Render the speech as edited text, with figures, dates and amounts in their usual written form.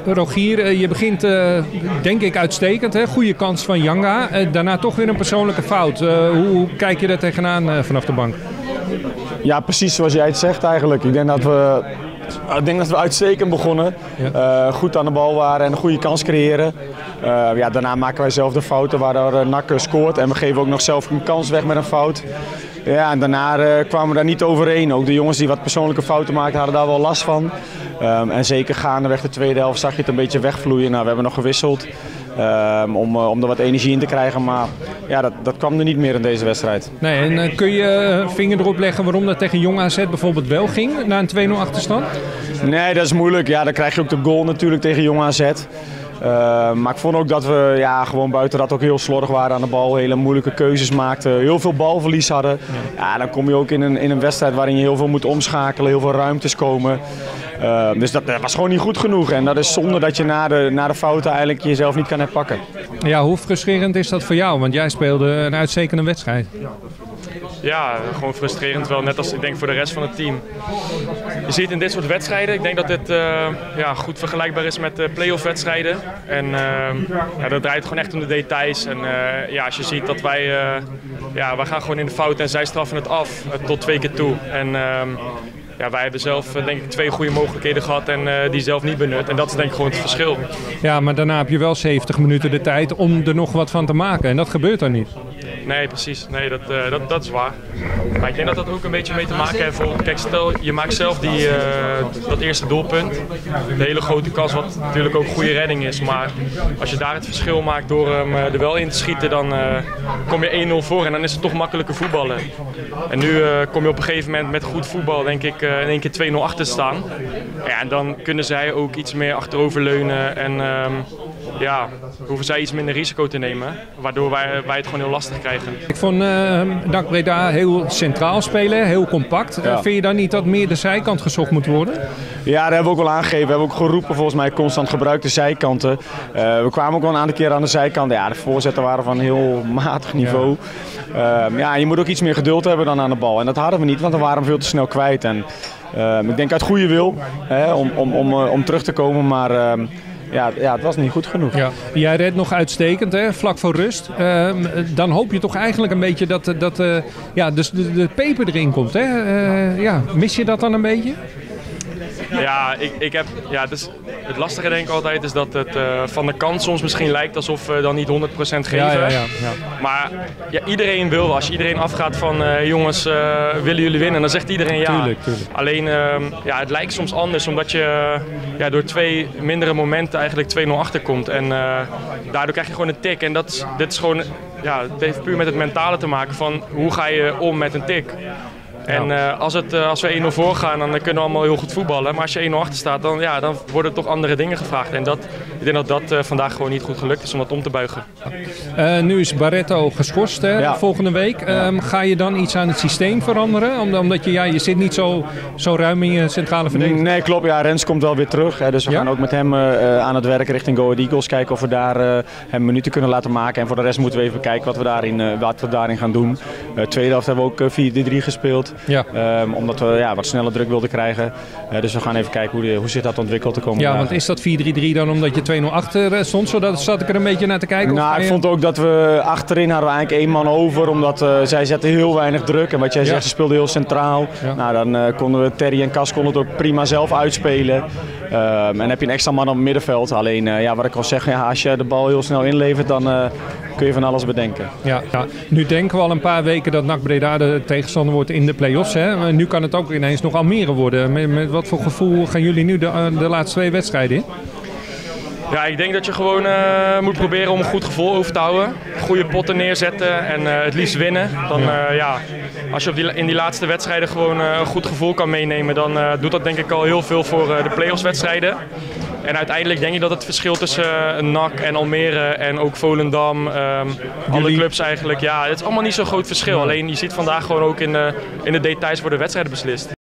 Rogier, je begint denk ik uitstekend. Hè? Goede kans van Janga. Daarna toch weer een persoonlijke fout. Hoe kijk je daar tegenaan vanaf de bank? Ja, precies zoals jij het zegt eigenlijk. Ik denk dat we uitstekend begonnen. Ja. Goed aan de bal waren en een goede kans creëren. Daarna maken wij zelf de fouten waardoor NAC scoort. En we geven ook nog zelf een kans weg met een fout. Ja, en daarna kwamen we daar niet overheen. Ook de jongens die wat persoonlijke fouten maakten hadden daar wel last van. En zeker gaandeweg de tweede helft zag je het een beetje wegvloeien. Nou, we hebben nog gewisseld om er wat energie in te krijgen. Maar ja, dat kwam er niet meer in deze wedstrijd. Nee, en kun je vinger erop leggen waarom dat tegen Jong AZ bijvoorbeeld wel ging na een 2-0 achterstand? Nee, dat is moeilijk. Ja, dan krijg je ook de goal natuurlijk tegen Jong AZ. Maar ik vond ook dat we gewoon buiten dat ook heel slordig waren aan de bal. Hele moeilijke keuzes maakten. Heel veel balverlies hadden. Ja, dan kom je ook in een wedstrijd waarin je heel veel moet omschakelen. Heel veel ruimtes komen. Dus dat was gewoon niet goed genoeg. En dat is zonde dat je na de fouten eigenlijk jezelf niet kan herpakken. Ja, hoe frustrerend is dat voor jou? Want jij speelde een uitstekende wedstrijd. Ja, gewoon frustrerend wel. Net als ik denk voor de rest van het team. Je ziet in dit soort wedstrijden, ik denk dat dit goed vergelijkbaar is met play-off wedstrijden. En dat draait gewoon echt om de details. En als je ziet dat wij gaan gewoon in de fout en zij straffen het af tot 2 keer toe. En wij hebben zelf denk ik 2 goede mogelijkheden gehad en die zelf niet benut. En dat is denk ik gewoon het verschil. Ja, maar daarna heb je wel 70 minuten de tijd om er nog wat van te maken. En dat gebeurt dan niet. Nee, precies. Nee, dat is waar. Maar ik denk dat dat ook een beetje mee te maken heeft. Kijk, stel je maakt zelf dat eerste doelpunt. De hele grote kans, wat natuurlijk ook een goede redding is. Maar als je daar het verschil maakt door hem er wel in te schieten, dan kom je 1-0 voor en dan is het toch makkelijker voetballen. En nu kom je op een gegeven moment met goed voetbal, denk ik, in één keer 2-0 achter te staan. Ja, en dan kunnen zij ook iets meer achteroverleunen en hoeven zij iets minder risico te nemen. Waardoor wij het gewoon heel lastig krijgen. Ik vond NAC Breda heel centraal spelen, heel compact. Ja. Vind je dan niet dat meer de zijkant gezocht moet worden? Ja, dat hebben we ook wel aangegeven. We hebben ook geroepen volgens mij constant gebruik de zijkanten. We kwamen ook wel een aantal keer aan de zijkant. Ja, de voorzetten waren van heel matig niveau. Je moet ook iets meer geduld hebben dan aan de bal. En dat hadden we niet, want we waren hem veel te snel kwijt. En ik denk uit goede wil om terug te komen, maar het was niet goed genoeg. Ja. Jij redt nog uitstekend, hè? Vlak voor rust. Dan hoop je toch eigenlijk een beetje dat de peper erin komt. Hè? Mis je dat dan een beetje? Ja, het lastige denk ik altijd is dat het van de kant soms misschien lijkt alsof we dan niet 100% geven. Ja. Maar iedereen wil, als je iedereen afgaat van jongens, willen jullie winnen? Dan zegt iedereen ja. Tuurlijk. Alleen het lijkt soms anders omdat je door 2 mindere momenten eigenlijk 2-0 achterkomt. En daardoor krijg je gewoon een tik. En dit is gewoon, het heeft puur met het mentale te maken van hoe ga je om met een tik. En als we 1-0 voorgaan, dan kunnen we allemaal heel goed voetballen. Maar als je 1-0 achter staat, dan worden toch andere dingen gevraagd. En ik denk dat vandaag gewoon niet goed gelukt is om dat om te buigen. Nu is Barreto geschorst volgende week. Ga je dan iets aan het systeem veranderen? Omdat je zit niet zo ruim in je centrale verdediging. Nee, klopt. Ja, Rens komt wel weer terug. Hè, dus we gaan ook met hem aan het werk richting Go Ahead Eagles. Kijken of we daar hem minuten kunnen laten maken. En voor de rest moeten we even kijken wat we daarin gaan doen. Tweede helft hebben we ook 4-3 gespeeld. Ja. Omdat we wat sneller druk wilden krijgen. Dus we gaan even kijken hoe zich dat ontwikkelt de komende dagen. Want is dat 4-3-3 dan omdat je 2-0 achter stond? Zodat zat ik er een beetje naar te kijken? Nou, ik vond ook dat we achterin hadden we eigenlijk 1 man over. Omdat zij zetten heel weinig druk. En wat jij zegt, ze speelden heel centraal. Ja. Nou, dan konden we Terry en Kas konden het ook prima zelf uitspelen. En dan heb je een extra man op het middenveld. Alleen, wat ik al zeg, als je de bal heel snel inlevert, dan kun je van alles bedenken. Ja. Nu denken we al een paar weken dat NAC Breda de tegenstander wordt in de play-offs. Hè? Maar nu kan het ook ineens nog Almere worden. Met wat voor gevoel gaan jullie nu de laatste 2 wedstrijden in? Ja, ik denk dat je gewoon moet proberen om een goed gevoel over te houden. Goede potten neerzetten en het liefst winnen. Dan, als je in die laatste wedstrijden gewoon een goed gevoel kan meenemen, dan doet dat denk ik al heel veel voor de play-offs wedstrijden. En uiteindelijk denk ik dat het verschil tussen NAC en Almere en ook Volendam, alle clubs eigenlijk, het is allemaal niet zo'n groot verschil. Alleen je ziet vandaag gewoon ook in de details worden wedstrijden beslist.